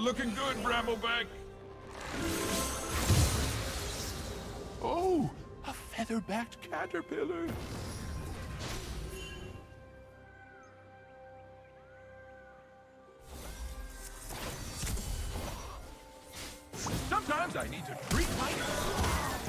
looking good, Brambleback. Oh, a feather-backed caterpillar. Sometimes I need to treat myself.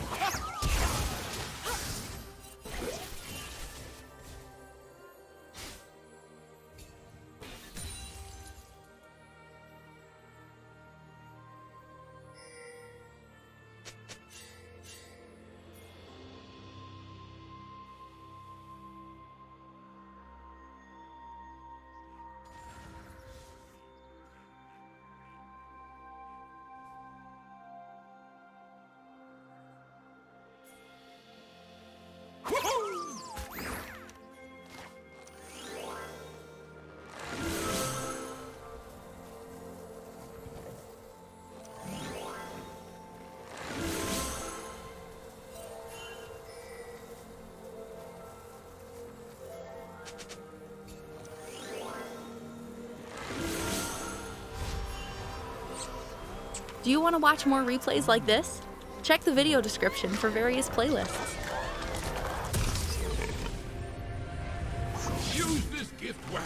Do you want to watch more replays like this? Check the video description for various playlists. Use this gift well.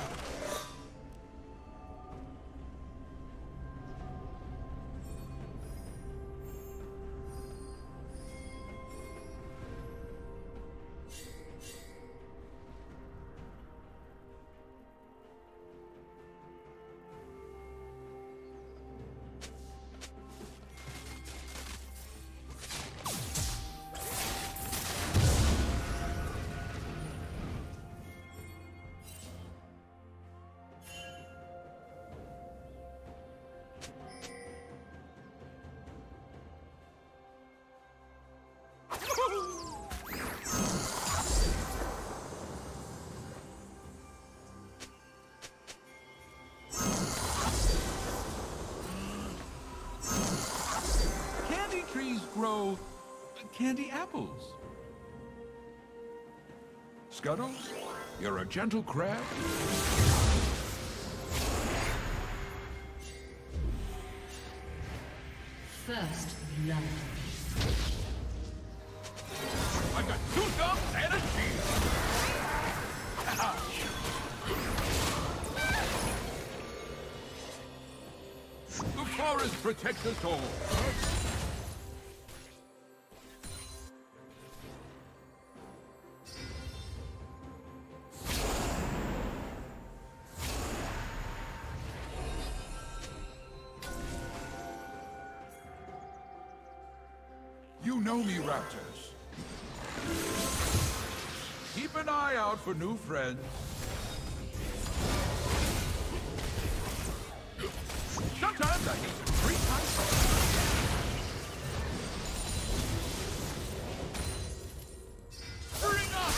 Trees grow candy apples. Scuttles, you're a gentle crab. First blood. I've got 2 thumbs and a shield. The forest protects us all. You know me, Raptors. Keep an eye out for new friends. Sometimes I need to treat myself. Bring up!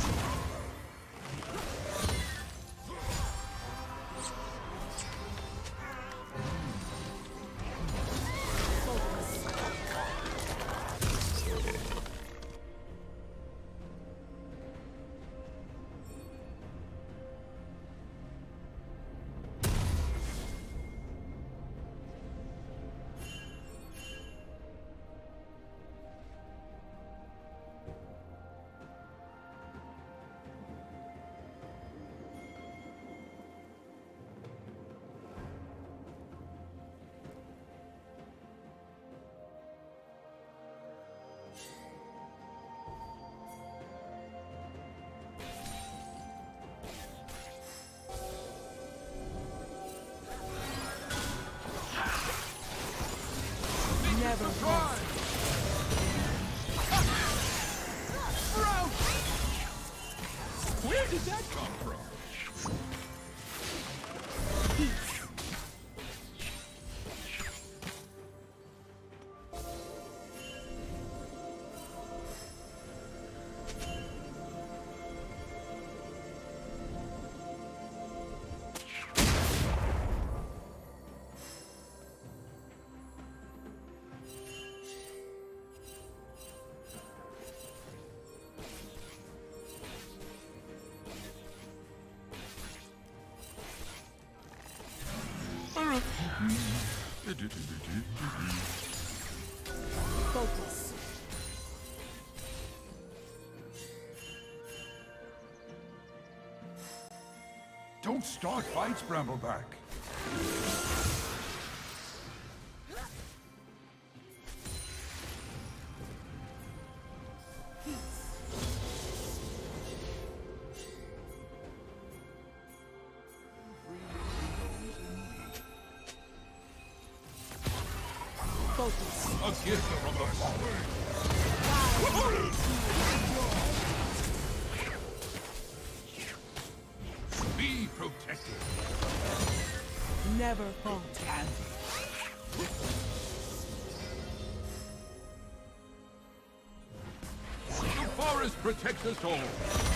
Never Try! Where did that come from? Focus. Don't start fights, Brambleback. Focus. A gift from the Father. Be protected. Never falter. The forest protects us all.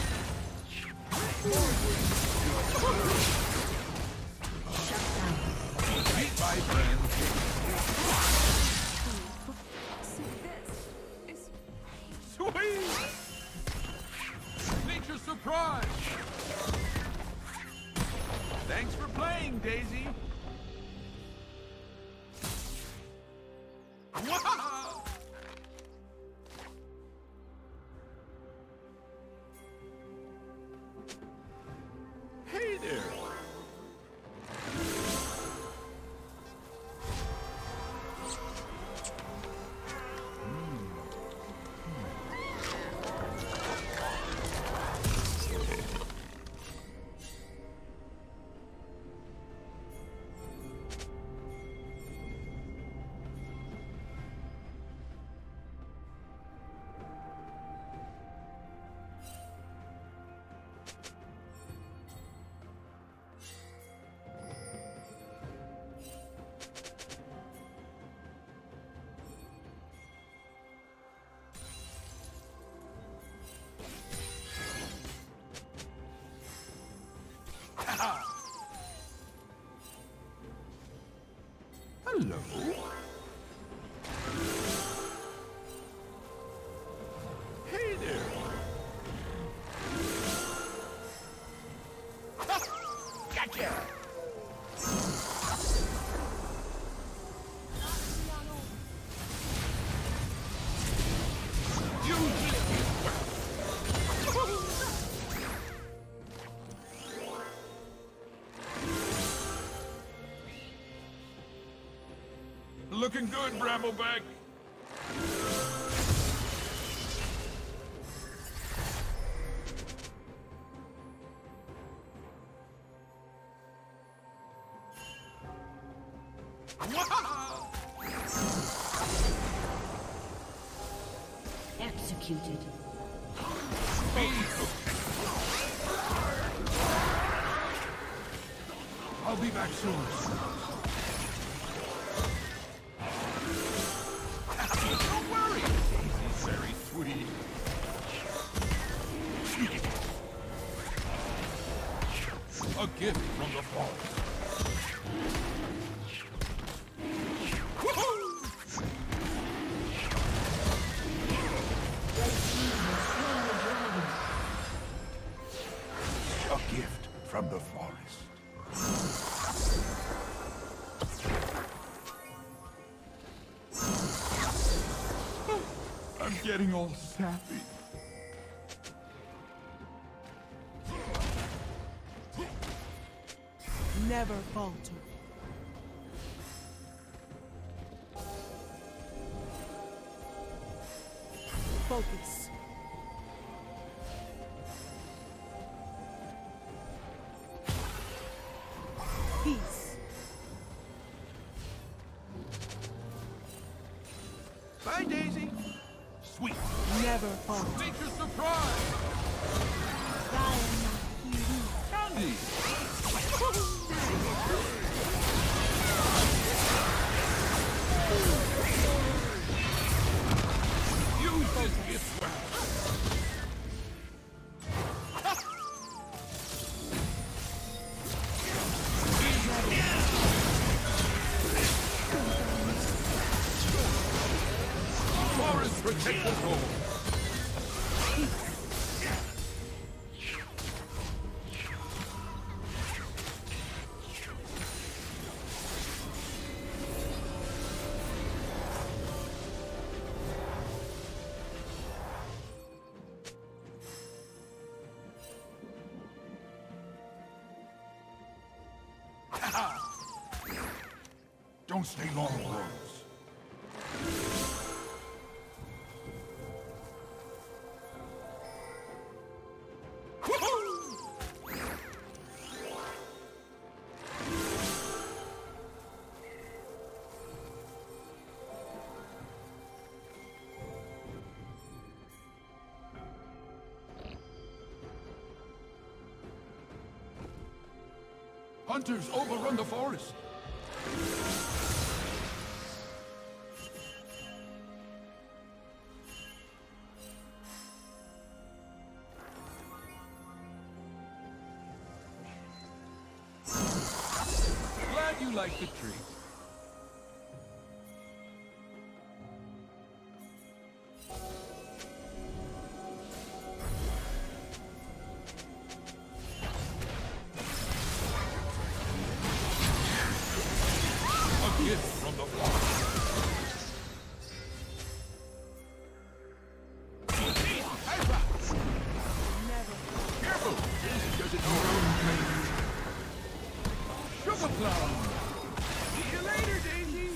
Meet my friend. Sweet! Nature's surprise! Thanks for playing, Daisy. Wow! Hey there! Hello? Hey there! Gotcha! Looking good, Brambleback. Wow! Executed. I'll be back soon. Don't worry. He's very sweet. A gift from the forest. A gift from the forest. I'm getting all sappy. Never falter. Focus. Peace. Bye, Daisy. Sweet. Never falter. Nature's surprise. Candy. Use this gift well. Forest protect us all. Don't stay long, Rose. Hunters overrun the forest. Glad you like the tree. Gift from the forest. Never. Careful! Does it Sugar plum! See you later, Daisy!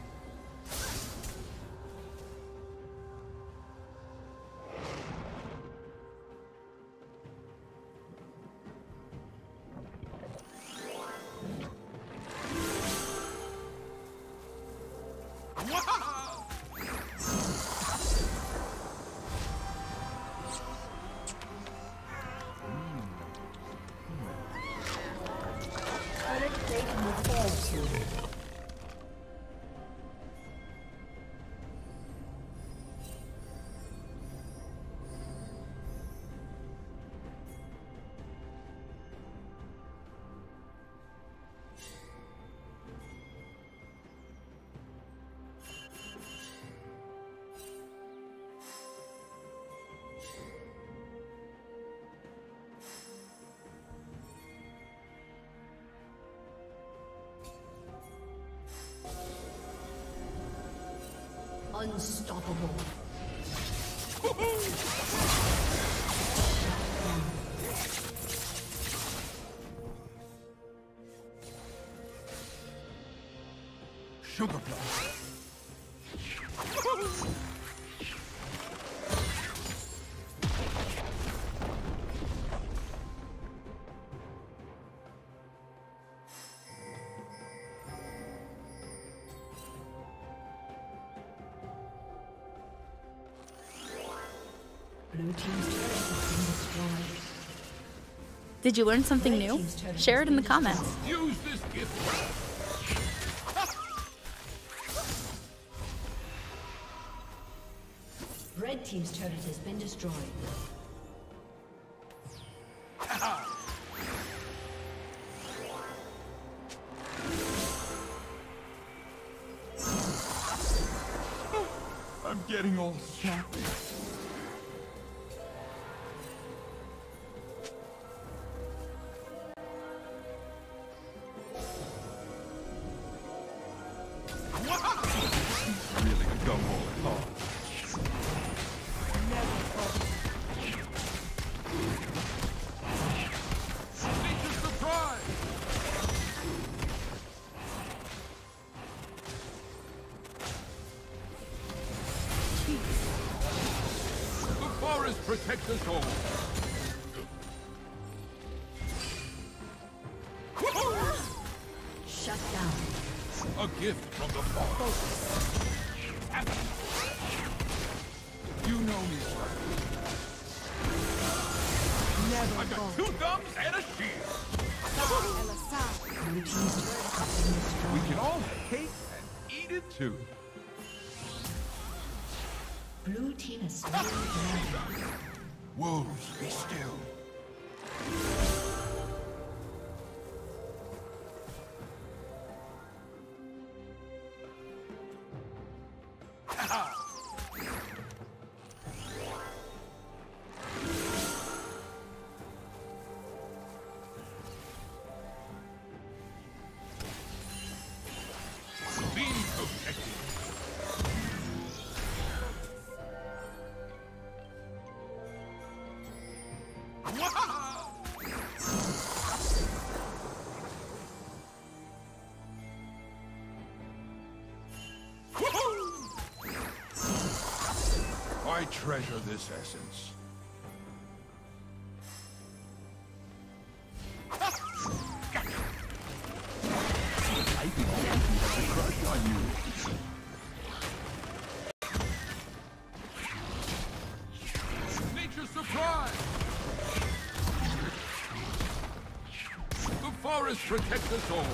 Unstoppable. Sugar plum. Blue team's turret has been destroyed. Did you learn something new? Share it in the comments. Use this gift. Red team's turret has been destroyed. I'm getting all sappy. Really a gumball at heart. Never falter. Nature's surprise! The forest protects us all. Shut down. A gift from the forest. You know me, sir. Never I've got falter. 2 thumbs and a shield. Blue team's turret has been destroyed. We can all have cake and eat it too. Blue team has slain the dragon. Wolves, be still. Be protected. treasure this essence. I think Yankee has a crush on you. Nature's surprise! The forest protects us all.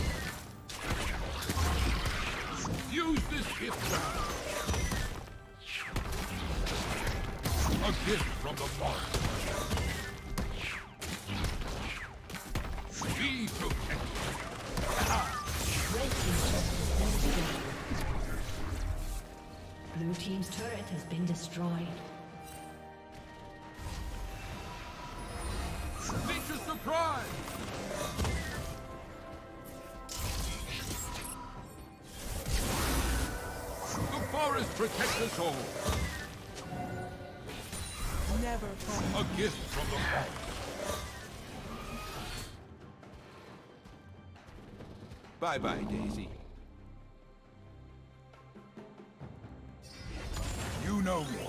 Use this gift now. A gift from the forest. Be protected. Red team's turret has been destroyed. Blue team's turret has been destroyed. Nature's surprise! The forest protects us all. Never fall. A gift from the forest. Bye-bye, Daisy. You know me.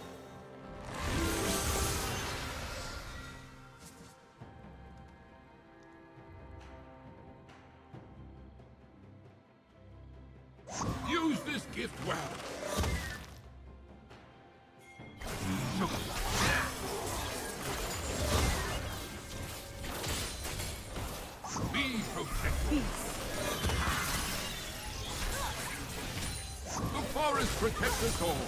Use this gift well. Be protected. The forest protects us all.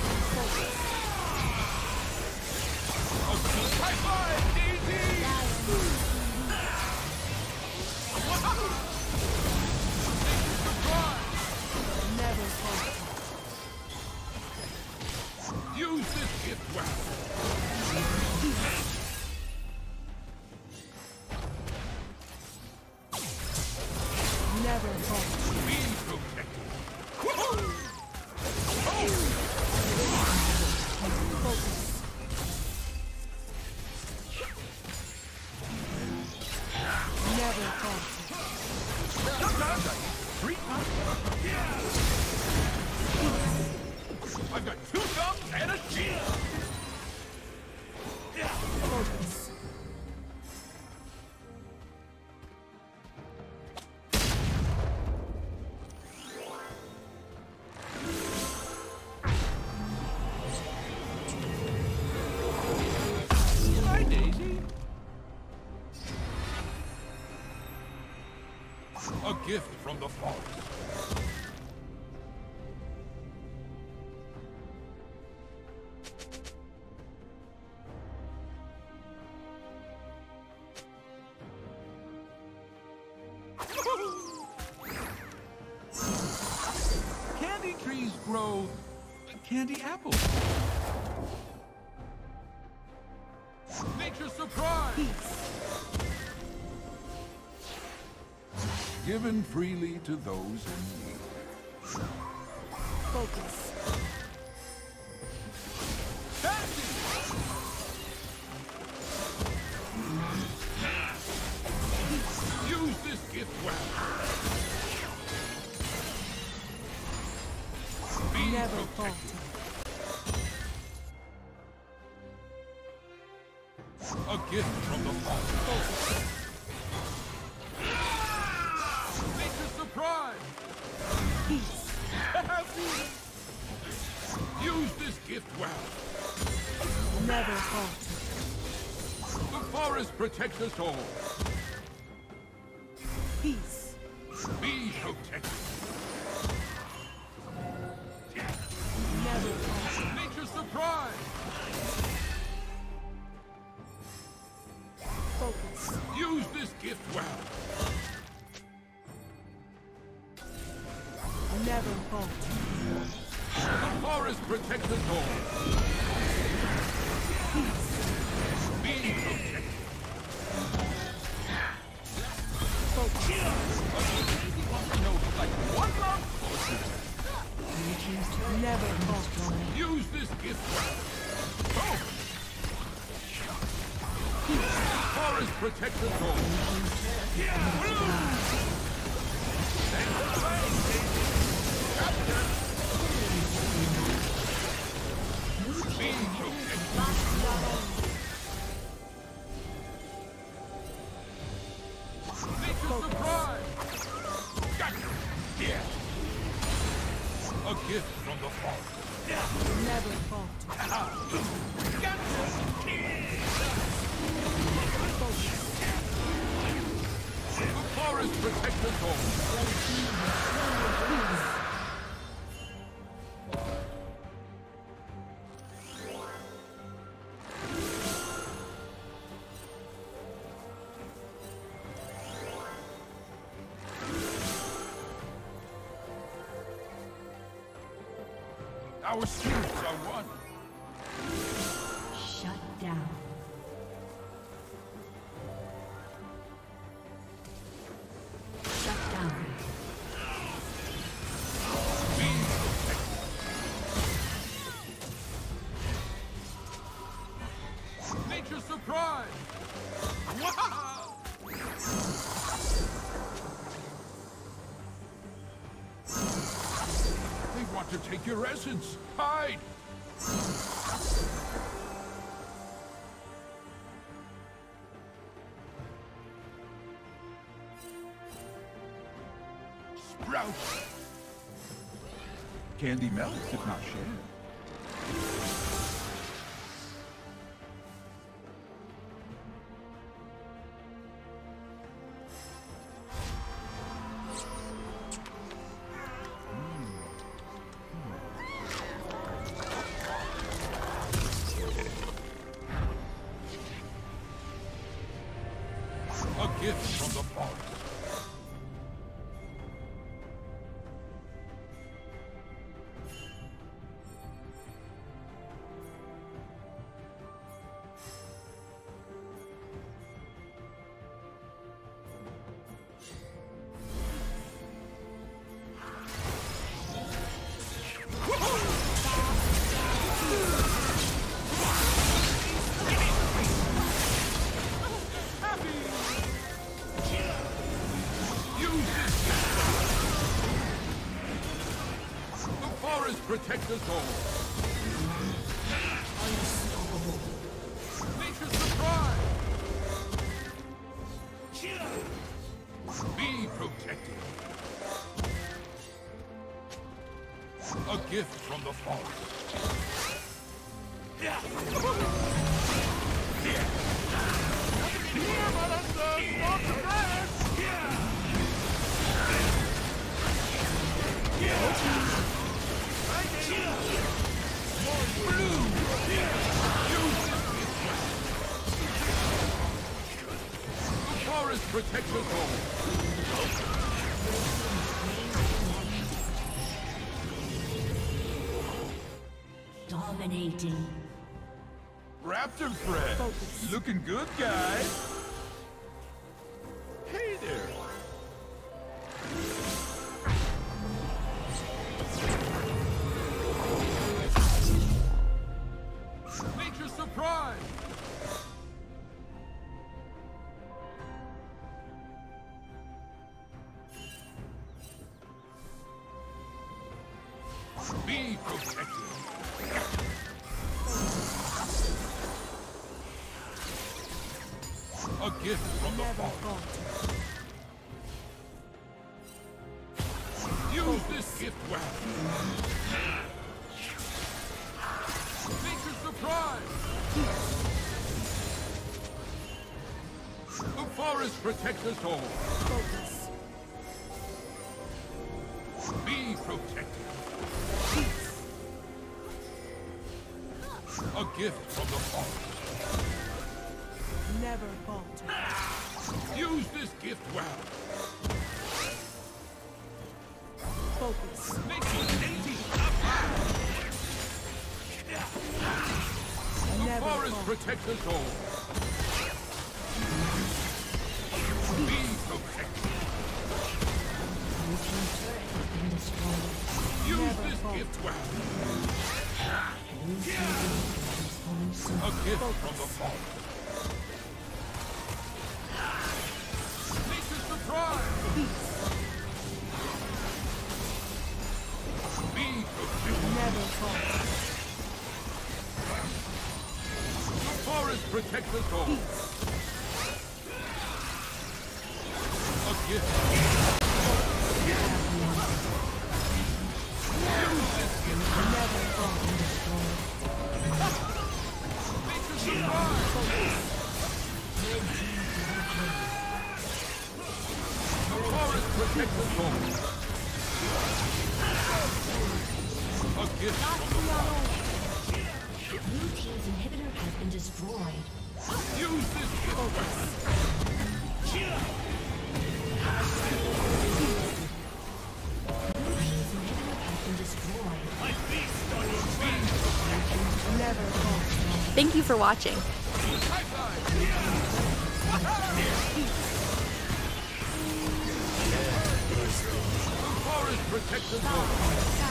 Bye-bye, Daisy! Never fall. Use this gift well. Never fall. Be protected. Focus. Never fall. Sometimes I eat 3 times. I've got 2 thumbs and a shield. Focus. Hi, Daisy. A gift from the forest. Candy trees grow candy apples. Nature's surprise! Given freely to those in need. Focus. Candy! Use this gift well. Be Never protected. falter. A gift from the forest. Nature's surprise! Peace. Use this gift well. Never falter. The forest protects us all. Peace. Be protected. Never falter. Nature's surprise! Focus. Use this gift well. Never falter. The forest protects us all. Be protected. Focus. No, like one love. Never falter. Use this gift well. Oh! Forest protects us all. Thanks for playing, Daisy. Captain. A gift from the forest. Never falter. The forest protects us all. Our spirits are one. Shut down. Shut down. Be protected. Nature's surprise. Wow! They want to take your essence. Hide! Sprout! Candy melts if not shared. A gift from the forest. Protect us all. Unstoppable. Nature's surprise. Be protected. A gift from the forest. Protect us all. Dominating. Raptor friend. Focus. Looking good, guys. Hey there. Nature's surprise. Be protected. A gift from the Never forest. falter. Use this gift well. Nature's surprise. The forest protects us all. Focus. Be protected. A gift from the forest. Never falter. Use this gift well. Focus. Make it dainty. The Never forest falter. protects us all. Be protected. Use Never this falter. gift well. A gift from the forest. Nature's surprise. Be protected. Never falter. The forest protects us all. A gift. Use protect the soul. A gift from the wild. Blue team's inhibitor has been destroyed. Use this focus. Blue team's inhibitor has been destroyed. Thank you for watching. The forest protects the soul.